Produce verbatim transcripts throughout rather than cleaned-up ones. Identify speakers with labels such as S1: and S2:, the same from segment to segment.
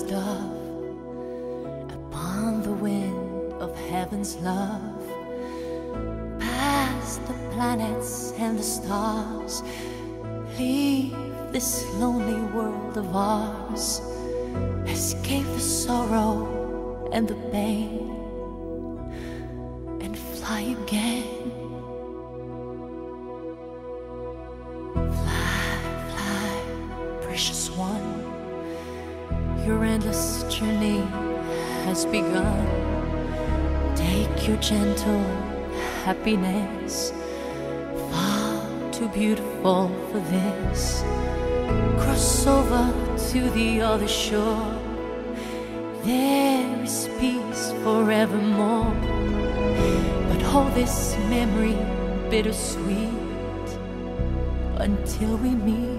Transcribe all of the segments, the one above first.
S1: dove upon the wind of heaven's love, past the planets and the stars, leave this lonely world of ours, escape the sorrow and the pain, and fly again. Precious one, your endless journey has begun. Take your gentle happiness, far too beautiful for this. Cross over to the other shore, there is peace forevermore. But hold this memory bittersweet until we meet.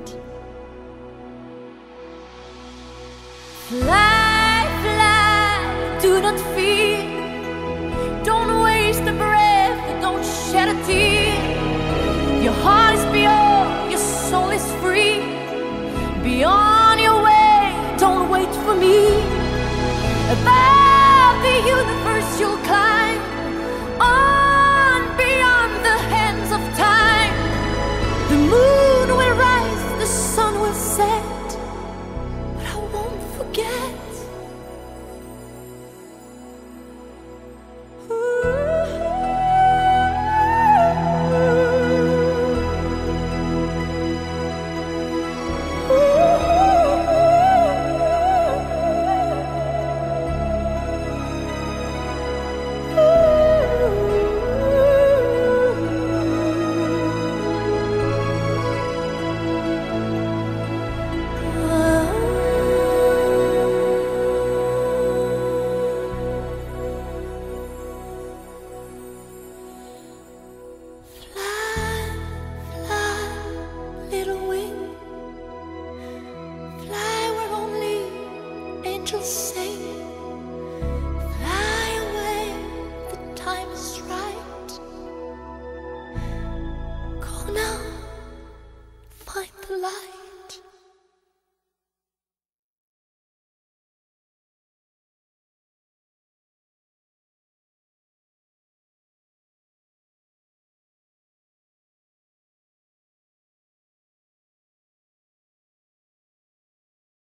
S1: Fly, fly, do not fear. Don't waste a breath, don't shed a tear. Your heart is pure, your soul is free. Be on your way, don't wait for me. Bye.